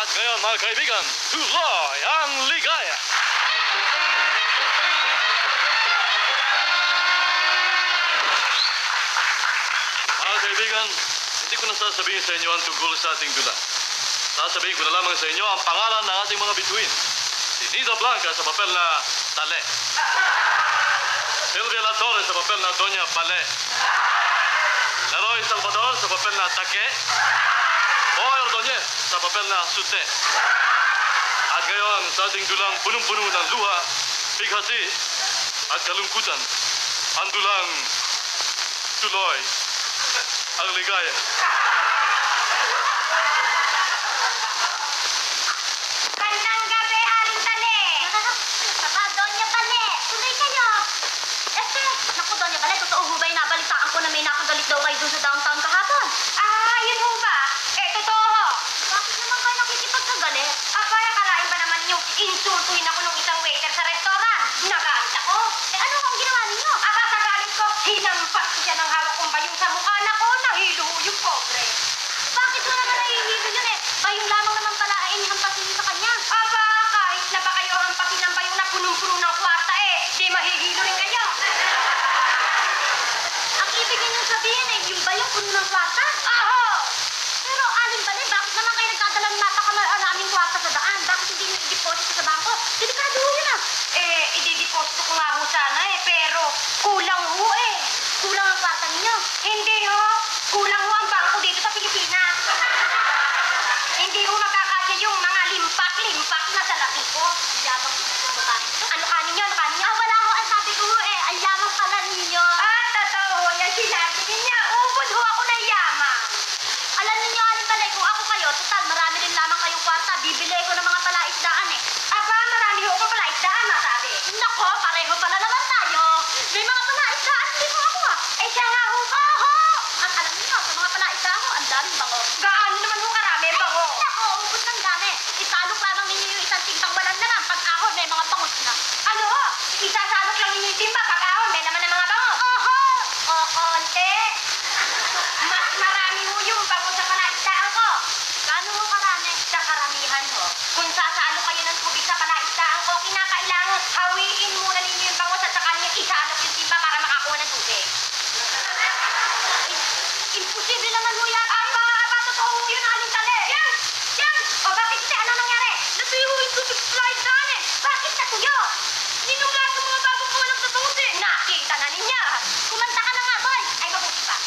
At ngayon mga kaibigan, tuloy ang ligaya! Mga kaibigan, hindi ko na sasabihin sa inyo ang tungkol sa ating dula. Sasabihin ko na lamang sa inyo ang pangalan ng ating mga bituin. Si Nida Blanca sa papel na Tale. Silvia La Torre sa papel na Doña Pale. Leroy Salvador sa papel na Take. Boy Ordonez sa papel na Sute. At ngayon sa ating dulang punong-puno ng luha, bighati at kalungkutan, ang dulang tuloy ang ligaya. Magandang gabi, Aling Tale! Saka, Doña Pale, tuloy kayo! Naku, Doña Pale, totoo ho ba yung nabalitaan ko na may nakagalit daw kayo dun sa downtown kahapon? Yun ho ba? Totoo ho! Bakit naman kayo nakikipagkagalit? Akalain ba naman yung insultuin ako nung isang waiter sa restaurant? Nagalit ako. Ano ang ginawa ninyo? Sa galit ko, hinampas ko siya ng hawak kong bayong sa mukha. Nako, nahilo yung pobre. Bakit mo naman nahihilo yun bayong lamang naman pala ay hampasin niyo sa kanya. Kahit na ba kayo hampasin ng bayong na punong-puno ng kwarta di mahihilo rin kayo. Ang ibig niyo sabihin yung bayong puno ng kwarta? Aho! Pero Aling Bale, bakit naman kayo nagdadala ng napakaraming kwarta sa daan? Bakit hindi niyo i-deposito sa bangko? Delikado ho yun i-deposito ko nga ho sana pero kulang ho Kulang ang kwarta ninyo. Hindi ho. Kulang ho ang bangko dito sa Pilipinas. Hindi ho magkakasya yung mga limpak na sa laki ko. Ang yabang ko ba? Ano kanin nyo? Wala ho. Ang sabi ko ho ang yabang pala ninyo. Totoo ho. Yan sinabi ninyo. Ubod ho ako ng yaman. Alam ninyo, Aling Bale, kung ako kayo, total, marami rin lamang kayong kwarta. Bibili ko ng mga palaisdaan marami ho akong palaisdaan, masabi. Nako, pareho pala naman tayo. May mga palaisdaan, hindi mo ako siya nga ho. At alam niyo, sa mga palaisdaan ko, ang daming bango. Gaano naman ho karami bango? Nako, ubos ng dami. Isalok lamang ninyo yung isang timbang walang na lang. Pag ahon, may mga bangus na. Ano ho? Isasalok lang ninyo yung timba. Pag ahon, may naman ng mga bango. Konti. Mas marami ho yung bango sa palaisdaan ko. Gaano ho karami? Sa karamihan ho. Kung sasalo kayo ng tubig sa palaisdaan ko, kinakailangan hawiin muna ninyo yung bango at saka ninyo isalok yung timba para makakuha ng tubig. Imposible naman ho yan. Totoo ho yun, Aling Tale. Yan! Bakit kasi ano nangyari? Natuyo ho yung tubig sa palaisdaan Bakit natuyo? Ninula sa mga bago po lang sa bangus Nakita na ninyo. Kumanta ka na nga, boy. Ay, mabuti pa.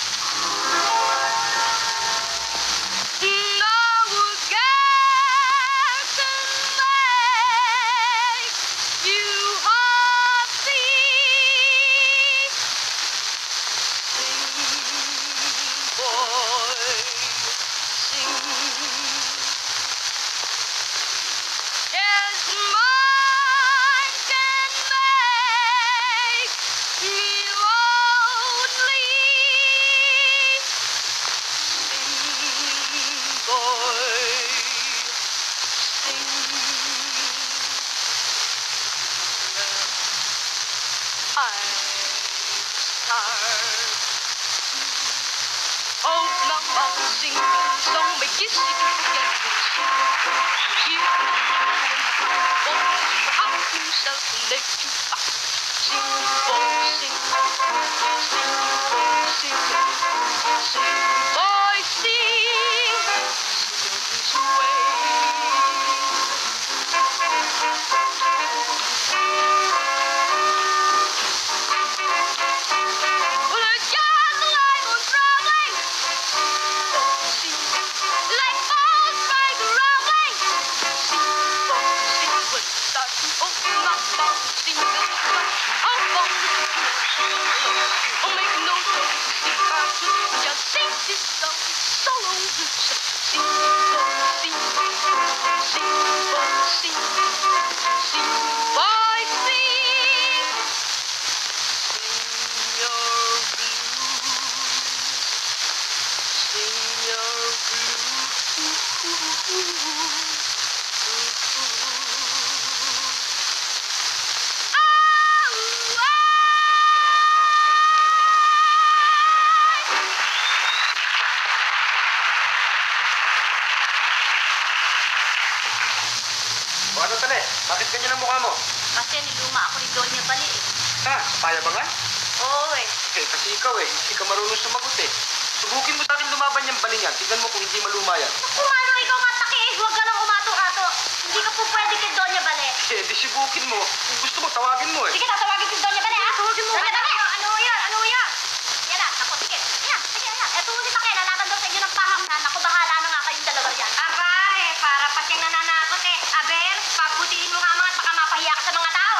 Bale, bakit ganyan ang mukha mo? Kasi niluma ako ni Doña Bali eh. Ha? Paya ba nga? Oo eh. Kasi ikaw hindi ka marunong sumagot Subukin mo sa akin lumaban yung baling yan. Tignan mo kung hindi maluma yan. Kung ano ikaw mataki eh, huwag ka nang umato-ato. Hindi ka po pwede kay Doña Bali. Di subukin mo. Kung gusto mo, tawagin mo Sige, tatawagin si Doña Bali ha. Tawagin mo. Doña Bali. Ano yan? Ano yan? Yan na. Ako, sige. Yan. Sige, yan. Eto ulit pa kayo. Lalaban daw sa inyo ng paham na. Naku, bahala na nga kayong dalawa yan. Aba para pa siyang nananakot eh. Aber, pagbutihin mo nga mga at baka mapahiya ka sa mga tao.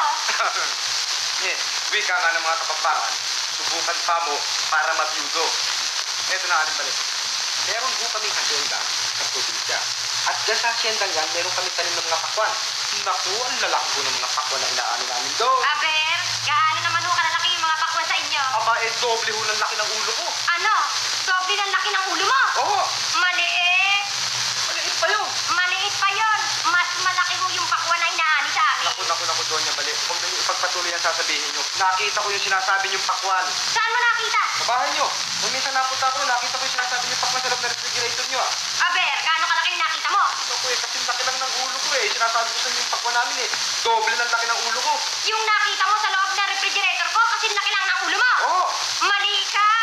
Wika nga ng mga kapampangan. Subukan pa mo para mabiyudo. Eto na, Aling Bali. Meron po kaming hasyenda sa probinsya. At dyan sa hasyenda yan, meron kami tanim ng mga pakwan. Naku, ang lalaki po ng mga pakwan na inaano namin doon. Aber, gaano naman ho kalalaki yung mga pakwan sa inyo? Aba, doble ho ng laki ng ulo ko. Ano? Doble ng laki ng ulo mo? Oo, Maliit. maliit pa yun. Maliit pa yon. Mas malaki ho yung pakwan na inaani sa amin. Naku, Doña Bali. Huwag na niyo ipagpatuloy ang sasabihin niyo. Nakita ko yung sinasabi niyong pakwan. Saan mo nakita? Sa bahay niyo. Nung minsan napunta ko, nakita ko yung sinasabi niyong pakwan sa loob ng refrigerator niyo Aber, gaano kalaki yung nakita mo? Naku kasi laki lang ng ulo ko Sinasabi ko sa inyo yung pakwan namin Doble ng laki ng ulo ko. Yung nakita mo sa loob ng refrigerator ko kasi laki lang ng ulo mo? Oo. Mali ka!